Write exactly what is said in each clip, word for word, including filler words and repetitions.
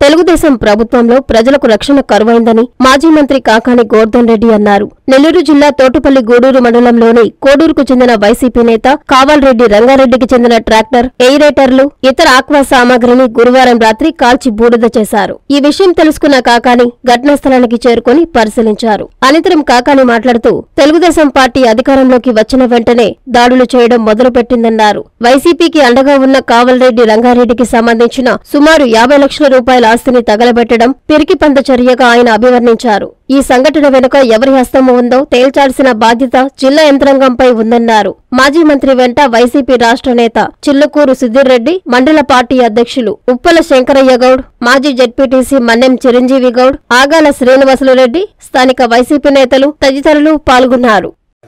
తెలుగుదేశం ప్రభుత్వంలో ప్రజలకు రక్షణ కరువైందని మాజీ మంత్రి కాకాని గోర్ధన్ రెడ్డి అన్నారు. నెల్లూరు జిల్లా తోటపల్లి గూడూరు మండలంలోని కోడూరుకు చెందిన వైసీపీ నేత కావాల్రెడ్డి రంగారెడ్డికి చెందిన ట్రాక్టర్, ఎయిరేటర్లు, ఇతర ఆక్వా సామాగ్రిని గురువారం రాత్రి కాల్చి బూడిద చేశారు. ఈ విషయం తెలుసుకున్న కాకాని ఘటనా స్థలానికి చేరుకుని పరిశీలించారు. అనంతరం కాకాని మాట్లాడుతూ తెలుగుదేశం పార్టీ అధికారంలోకి వచ్చిన వెంటనే దాడులు చేయడం మొదలుపెట్టిందన్నారు. వైసీపీకి అండగా ఉన్న కావాల్రెడ్డి రంగారెడ్డికి సంబంధించిన సుమారు యాభై లక్షల రూపాయల ఆస్తిని తగలబెట్టడం పిరికిపంద చర్యగా ఆయన అభివర్ణించారు. ఈ సంఘటన వెనుక ఎవరి హస్తము ఉందో తేల్చాల్సిన బాధ్యత జిల్లా యంత్రాంగంపై ఉందన్నారు. మాజీ మంత్రి వెంట వైసీపీ రాష్ట్ర నేత చిల్లుకూరు సుధీర్ రెడ్డి, మండల పార్టీ అధ్యక్షులు ఉప్పల శంకరయ్య గౌడ్, మాజీ జెడ్పీటీసీ మన్నెం చిరంజీవి గౌడ్, ఆగాల శ్రీనివాసులు రెడ్డి, స్థానిక వైసీపీ నేతలు తదితరులు పాల్గొన్నారు.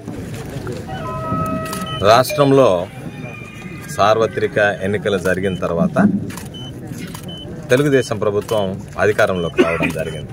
రాష్ట్రంలో సార్వత్రిక ఎన్నికలు జరిగిన తర్వాత తెలుగుదేశం ప్రభుత్వం అధికారంలోకి రావడం జరిగింది.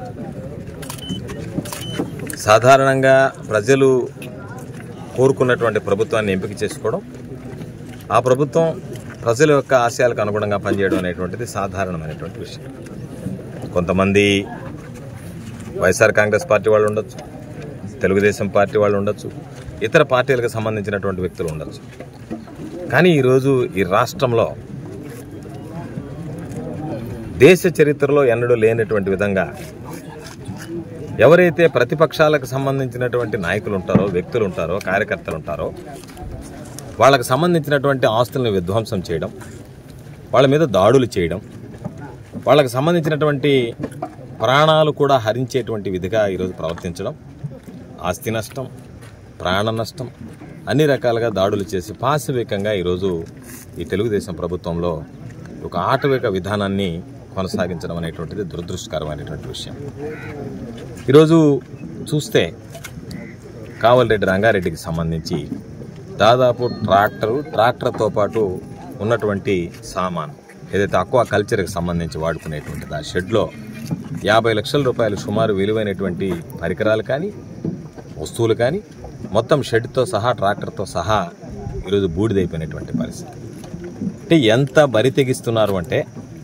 సాధారణంగా ప్రజలు కోరుకున్నటువంటి ప్రభుత్వాన్ని ఎంపిక చేసుకోవడం, ఆ ప్రభుత్వం ప్రజల యొక్క ఆశయాలకు అనుగుణంగా పనిచేయడం అనేటువంటిది సాధారణమైనటువంటి విషయం. కొంతమంది వైఎస్ఆర్ కాంగ్రెస్ పార్టీ వాళ్ళు ఉండొచ్చు, తెలుగుదేశం పార్టీ వాళ్ళు ఉండొచ్చు, ఇతర పార్టీలకు సంబంధించినటువంటి వ్యక్తులు ఉండొచ్చు. కానీ ఈరోజు ఈ రాష్ట్రంలో దేశ చరిత్రలో ఎన్నడూ లేనటువంటి విధంగా ఎవరైతే ప్రతిపక్షాలకు సంబంధించినటువంటి నాయకులు ఉంటారో, వ్యక్తులు ఉంటారో, కార్యకర్తలు ఉంటారో, వాళ్ళకు సంబంధించినటువంటి ఆస్తులను విధ్వంసం చేయడం, వాళ్ళ మీద దాడులు చేయడం, వాళ్ళకు సంబంధించినటువంటి ప్రాణాలు కూడా హరించేటువంటి విధిగా ఈరోజు ప్రవర్తించడం, ఆస్తి నష్టం, ప్రాణ నష్టం, అన్ని రకాలుగా దాడులు చేసి పాశవికంగా ఈరోజు ఈ తెలుగుదేశం ప్రభుత్వంలో ఒక ఆటవిక విధానాన్ని కొనసాగించడం అనేటువంటిది దురదృష్టకరమైనటువంటి విషయం. ఈరోజు చూస్తే కావాల్రెడ్డి రంగారెడ్డికి సంబంధించి దాదాపు ట్రాక్టరు ట్రాక్టర్తో పాటు ఉన్నటువంటి సామాన్ ఏదైతే అక్వా కల్చర్కి సంబంధించి వాడుకునేటువంటిది ఆ షెడ్లో యాభై లక్షల రూపాయలు సుమారు విలువైనటువంటి పరికరాలు కానీ వస్తువులు కానీ మొత్తం షెడ్తో సహా ట్రాక్టర్తో సహా ఈరోజు బూడిదైపోయినటువంటి పరిస్థితి. అంటే ఎంత బరి తెగిస్తున్నారు అంటే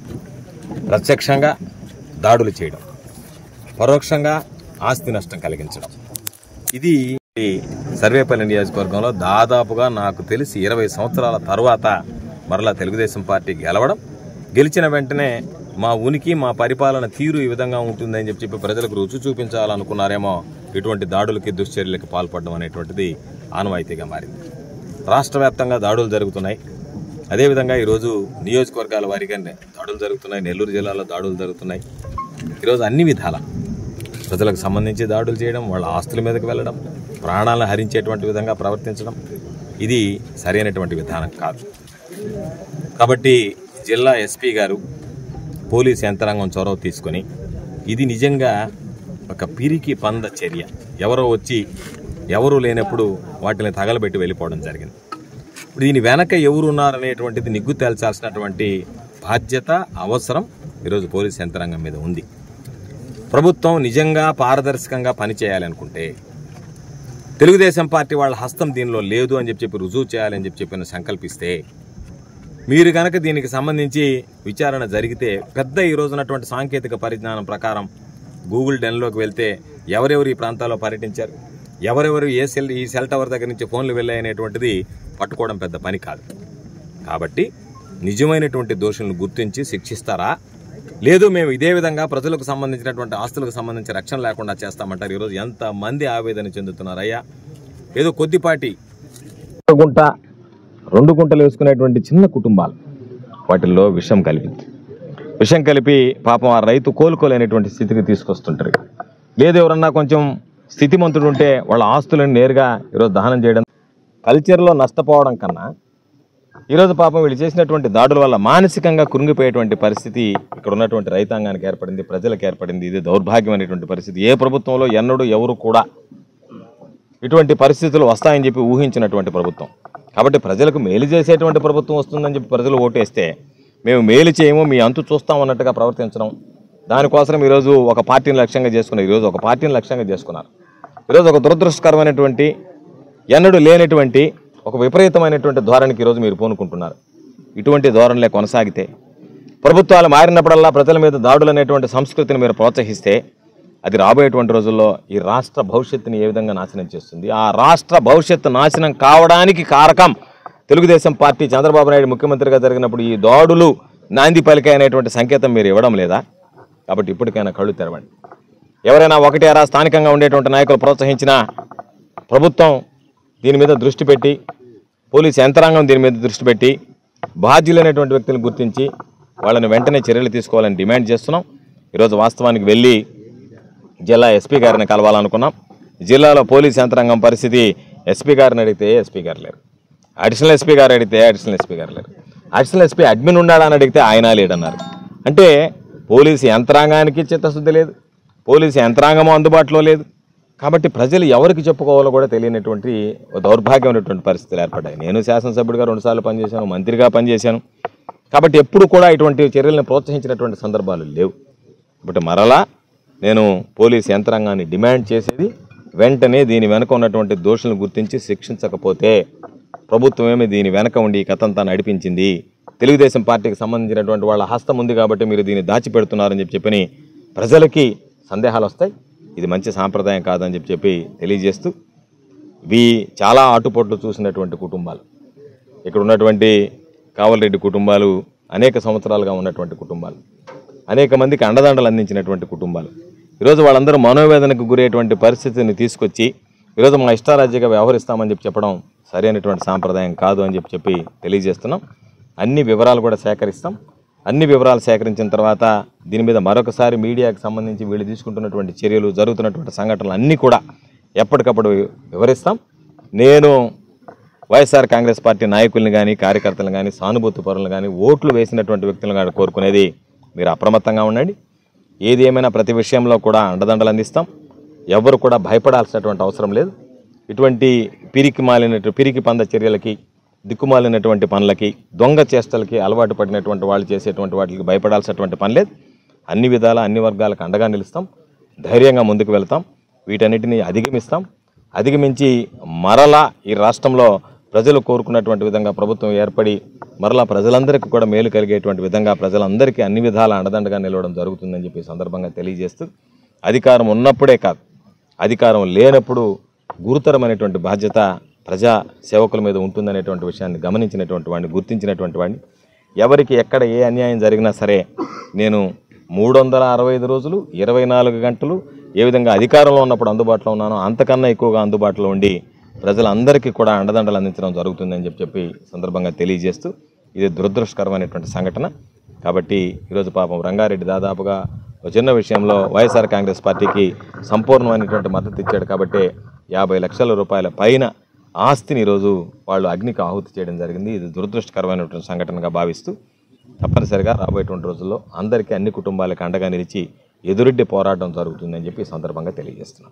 ప్రత్యక్షంగా దాడులు చేయడం, పరోక్షంగా ఆస్తి నష్టం కలిగించడం. ఇది సర్వేపల్లి నియోజకవర్గంలో దాదాపుగా నాకు తెలిసి ఇరవై సంవత్సరాల తర్వాత మరలా తెలుగుదేశం పార్టీ గెలవడం, గెలిచిన వెంటనే మా ఉనికి, మా పరిపాలన తీరు ఈ విధంగా ఉంటుందని చెప్పి చెప్పి ప్రజలకు రుచి చూపించాలనుకున్నారేమో ఇటువంటి దాడులకి, దుశ్చర్యలకు పాల్పడడం అనేటువంటిది ఆనవాయితీగా మారింది. రాష్ట్ర వ్యాప్తంగా దాడులు జరుగుతున్నాయి. అదేవిధంగా ఈరోజు నియోజకవర్గాల వారీగా దాడులు జరుగుతున్నాయి. నెల్లూరు జిల్లాలో దాడులు జరుగుతున్నాయి. ఈరోజు అన్ని విధాల ప్రజలకు సంబంధించి దాడులు చేయడం, వాళ్ళ ఆస్తుల మీదకి వెళ్ళడం, ప్రాణాలను హరించేటువంటి విధంగా ప్రవర్తించడం ఇది సరైనటువంటి విధానం కాదు. కాబట్టి జిల్లా ఎస్పీ గారు, పోలీస్ యంత్రాంగం చొరవ తీసుకొని ఇది నిజంగా ఒక పిరికి పంద చర్య. ఎవరో వచ్చి ఎవరు లేనప్పుడు వాటిని తగలబెట్టి వెళ్ళిపోవడం జరిగింది. దీని వెనక ఎవరు ఉన్నారనేటువంటిది నిగ్గు తేల్చాల్సినటువంటి బాధ్యత, అవసరం ఈరోజు పోలీస్ యంత్రాంగం మీద ఉంది. ప్రభుత్వం నిజంగా పారదర్శకంగా పనిచేయాలనుకుంటే, తెలుగుదేశం పార్టీ వాళ్ళ హస్తం దీనిలో లేదు అని చెప్పి చెప్పి రుజువు చేయాలని చెప్పి చెప్పి సంకల్పిస్తే, మీరు కనుక దీనికి సంబంధించి విచారణ జరిగితే పెద్ద ఈ రోజునటువంటి సాంకేతిక పరిజ్ఞానం ప్రకారం గూగుల్ డెన్లోకి వెళ్తే ఎవరెవరు ఈ ప్రాంతాల్లో పర్యటించారు, ఎవరెవరు ఏ సెల్ ఈ సెల్ టవర్ దగ్గర నుంచి ఫోన్లు వెళ్ళాయనేటువంటిది పట్టుకోవడం పెద్ద పని కాదు. కాబట్టి నిజమైనటువంటి దోషులను గుర్తించి శిక్షిస్తారా, లేదు మేము ఇదే విధంగా ప్రజలకు సంబంధించినటువంటి ఆస్తులకు సంబంధించి రక్షణ లేకుండా చేస్తామంటారు. ఈరోజు ఎంతమంది ఆవేదన చెందుతున్నారయ్యా. ఏదో కొద్దిపాటి గుంట రెండు గుంటలు వేసుకునేటువంటి చిన్న కుటుంబాలు వాటిల్లో విషం కలిపింది. విషం కలిపి పాపం ఆ రైతు కోలుకోలేనటువంటి స్థితికి తీసుకొస్తుంటారు. లేదు ఎవరన్నా కొంచెం స్థితిమంతుడు ఉంటే వాళ్ళ ఆస్తులను నేరుగా ఈరోజు దహనం చేయడం, కల్చర్లో నష్టపోవడం కన్నా ఈరోజు పాపం వీళ్ళు చేసినటువంటి దాడుల వల్ల మానసికంగా కృంగిపోయేటువంటి పరిస్థితి ఇక్కడ ఉన్నటువంటి రైతాంగానికి ఏర్పడింది, ప్రజలకు ఏర్పడింది. ఇది దౌర్భాగ్యమైనటువంటి పరిస్థితి. ఏ ప్రభుత్వంలో ఎన్నడూ ఎవరు కూడా ఇటువంటి పరిస్థితులు వస్తాయని చెప్పి ఊహించినటువంటి ప్రభుత్వం. కాబట్టి ప్రజలకు మేలు చేసేటువంటి ప్రభుత్వం వస్తుందని చెప్పి ప్రజలు ఓటేస్తే మేము మేలు చేయము, మీ అంతు చూస్తాం అన్నట్టుగా ప్రవర్తించడం, దానికోసం ఈరోజు ఒక పార్టీని లక్ష్యంగా చేసుకున్నారు. ఈరోజు ఒక పార్టీని లక్ష్యంగా చేసుకున్నారు. ఈరోజు ఒక దురదృష్టకరమైనటువంటి, ఎన్నడూ లేనటువంటి ఒక విపరీతమైనటువంటి ధోరణికి ఈరోజు మీరు పూనుకుంటున్నారు. ఇటువంటి ధోరణిలే కొనసాగితే ప్రభుత్వాలు మారినప్పుడల్లా ప్రజల మీద దాడులు అనేటువంటి సంస్కృతిని మీరు ప్రోత్సహిస్తే అది రాబోయేటువంటి రోజుల్లో ఈ రాష్ట్ర భవిష్యత్తుని ఏ విధంగా నాశనం చేస్తుంది? ఆ రాష్ట్ర భవిష్యత్తు నాశనం కావడానికి కారకం తెలుగుదేశం పార్టీ చంద్రబాబు నాయుడు ముఖ్యమంత్రిగా జరిగినప్పుడు ఈ దాడులు నాంది పలికాయ అనేటువంటి సంకేతం మీరు ఇవ్వడం లేదా? కాబట్టి ఇప్పటికైనా కళ్ళు తెరవండి. ఎవరైనా ఒకటి అరా స్థానికంగా ఉండేటువంటి నాయకులు ప్రోత్సహించినా ప్రభుత్వం దీని మీద దృష్టి పెట్టి, పోలీసు యంత్రాంగం దీని మీద దృష్టి పెట్టి బాధ్యులైనటువంటి వ్యక్తులను గుర్తించి వాళ్ళని వెంటనే చర్యలు తీసుకోవాలని డిమాండ్ చేస్తున్నాం. ఈరోజు వాస్తవానికి వెళ్ళి జిల్లా ఎస్పీ గారిని కలవాలనుకున్నాం. జిల్లాలో పోలీసు యంత్రాంగం పరిస్థితి ఎస్పీ గారిని అడిగితే ఎస్పీ గారు లేరు, అడిషనల్ ఎస్పీ గారు అడిగితే అడిషనల్ ఎస్పీ గారు లేరు, అడిషనల్ ఎస్పీ అడ్మిన్ ఉన్నాడని అడిగితే ఆయన లేడన్నారు. అంటే పోలీసు యంత్రాంగానికి చిత్తశుద్ధి లేదు, పోలీసు యంత్రాంగము అందుబాటులో లేదు. కాబట్టి ప్రజలు ఎవరికి చెప్పుకోవాలో కూడా తెలియనటువంటి దౌర్భాగ్యమైనటువంటి పరిస్థితులు ఏర్పడ్డాయి. నేను శాసనసభ్యుడిగా రెండుసార్లు పనిచేశాను, మంత్రిగా పనిచేశాను. కాబట్టి ఎప్పుడు కూడా ఇటువంటి చర్యలను ప్రోత్సహించినటువంటి సందర్భాలు లేవు. ఇప్పుడు మరలా నేను పోలీసు యంత్రాంగాన్ని డిమాండ్ చేసేది వెంటనే దీని వెనక ఉన్నటువంటి దోషులను గుర్తించి శిక్షించకపోతే ప్రభుత్వం ఏమి దీని వెనక ఉండి కథంతా నడిపించింది, తెలుగుదేశం పార్టీకి సంబంధించినటువంటి వాళ్ళ హస్తం ఉంది కాబట్టి మీరు దీన్ని దాచిపెడుతున్నారని చెప్పి చెప్పని ప్రజలకి సందేహాలు వస్తాయి. ఇది మంచి సాంప్రదాయం కాదని చెప్పి చెప్పి తెలియజేస్తూ, ఇవి చాలా ఆటుపోట్లు చూసినటువంటి కుటుంబాలు, ఇక్కడ ఉన్నటువంటి కావలరెడ్డి కుటుంబాలు అనేక సంవత్సరాలుగా ఉన్నటువంటి కుటుంబాలు, అనేక మందికి అండదండలు అందించినటువంటి కుటుంబాలు, ఈరోజు వాళ్ళందరూ మనోవేదనకు గురయ్యేటువంటి పరిస్థితిని తీసుకొచ్చి ఈరోజు మా ఇష్టారాజ్యంగా వ్యవహరిస్తామని చెప్పి చెప్పడం సరైనటువంటి సాంప్రదాయం కాదు అని చెప్పి చెప్పి తెలియజేస్తున్నాం. అన్ని వివరాలు కూడా సేకరిస్తాం. అన్ని వివరాలు సేకరించిన తర్వాత దీని మీద మరొకసారి మీడియాకు సంబంధించి వీళ్ళు తీసుకుంటున్నటువంటి చర్యలు, జరుగుతున్నటువంటి సంఘటనలు అన్నీ కూడా ఎప్పటికప్పుడు వివరిస్తాం. నేను వైఎస్ఆర్ కాంగ్రెస్ పార్టీ నాయకుల్ని కానీ, కార్యకర్తలను కానీ, సానుభూతి పరులను కానీ, ఓట్లు వేసినటువంటి వ్యక్తులను కానీ కోరుకునేది మీరు అప్రమత్తంగా ఉండండి. ఏది ఏమైనా ప్రతి విషయంలో కూడా అండదండలు అందిస్తాం. ఎవరు కూడా భయపడాల్సినటువంటి అవసరం లేదు. ఇటువంటి పిరికి మాలిన పిరికి పంద చర్యలకి, దిక్కుమాలినటువంటి పనులకి, దొంగ చేష్టలకి అలవాటు పడినటువంటి వాళ్ళు చేసేటువంటి వాటికి భయపడాల్సినటువంటి పని లేదు. అన్ని విధాల అన్ని వర్గాలకు అండగా నిలుస్తాం, ధైర్యంగా ముందుకు వెళ్తాం, వీటన్నిటిని అధిగమిస్తాం. అధిగమించి మరలా ఈ రాష్ట్రంలో ప్రజలు కోరుకున్నటువంటి విధంగా ప్రభుత్వం ఏర్పడి మరలా ప్రజలందరికీ కూడా మేలు కలిగేటువంటి విధంగా ప్రజలందరికీ అన్ని విధాల అండదండగా నిలవడం జరుగుతుందని చెప్పి సందర్భంగా తెలియజేస్తూ, అధికారం ఉన్నప్పుడే కాదు, అధికారం లేనప్పుడు గురుతరమైనటువంటి బాధ్యత ప్రజా సేవకుల మీద ఉంటుందనేటువంటి విషయాన్ని గమనించినటువంటి వాడిని, గుర్తించినటువంటి వాడిని, ఎవరికి ఎక్కడ ఏ అన్యాయం జరిగినా సరే నేను మూడు వందల అరవై ఐదు రోజులు ఇరవై నాలుగు గంటలు ఏ విధంగా అధికారంలో ఉన్నప్పుడు అందుబాటులో ఉన్నానో అంతకన్నా ఎక్కువగా అందుబాటులో ఉండి ప్రజలందరికీ కూడా అండదండలు అందించడం జరుగుతుందని చెప్పి చెప్పి సందర్భంగా తెలియజేస్తూ, ఇది దురదృష్టకరమైనటువంటి సంఘటన. కాబట్టి ఈరోజు పాపం రంగారెడ్డి దాదాపుగా ఒక చిన్న విషయంలో వైఎస్ఆర్ కాంగ్రెస్ పార్టీకి సంపూర్ణమైనటువంటి మద్దతు ఇచ్చాడు. కాబట్టి యాభై లక్షల రూపాయల పైన ఆస్తిని ఈరోజు వాళ్ళు అగ్నికి ఆహుతి చేయడం జరిగింది. ఇది దురదృష్టకరమైనటువంటి సంఘటనగా భావిస్తూ తప్పనిసరిగా రాబోయేటువంటి రోజుల్లో అందరికీ అన్ని కుటుంబాలకు అండగా నిలిచి ఎదురెడ్డి పోరాటం జరుగుతుందని చెప్పి ఈ సందర్భంగా తెలియజేస్తున్నాం.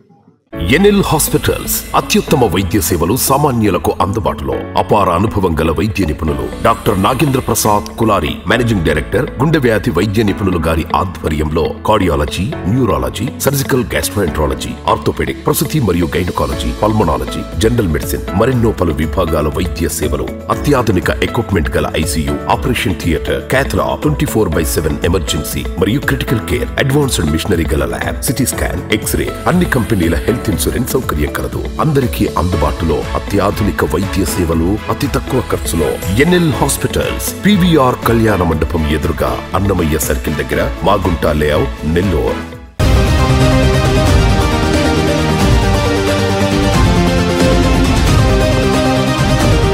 ఎన్ఎల్ హాస్పిటల్స్ అత్యుత్తమ వైద్య సేవలు సామాన్యులకు అందుబాటులో. అపార అనుభవం గల వైద్య నిపుణులు doctor Nagendra Prasad Kulari, managing director, గుండె వ్యాధి వైద్య నిపుణులు గారి ఆధ్వర్యంలో cardiology, neurology, surgical gastroenterology, orthopaedic, ప్రసూతి మరియు గైనకాలజీ, పల్మనాలజీ, జనరల్ మెడిసిన్ మరెన్నో పలు విభాగాల వైద్య సేవలు, అత్యాధునిక ఎక్విప్మెంట్ గల ICU, operation theatre, cath lab, twenty four by seven emergency మరియు క్రిటికల్ కేర్, అడ్వాన్స్డ్ మిషనరీ గల ల్యాబ్, సిటీ స్కాన్, ఎక్స్రే, అన్ని కంపెనీల హెల్త్ ఇన్సూరెన్స్ సౌకర్యం కలదు. అందరికీ అందుబాటులో అత్యాధునిక వైద్య సేవలు అతి తక్కువ ఖర్చులో. ఎన్ఎల్ హాస్పిటల్స్, పీవీఆర్ కళ్యాణ మండపం ఎదురుగా, అన్నమయ్య సర్కిల్ దగ్గర, మాగుంట లేఅవుట్, నెల్లూరు.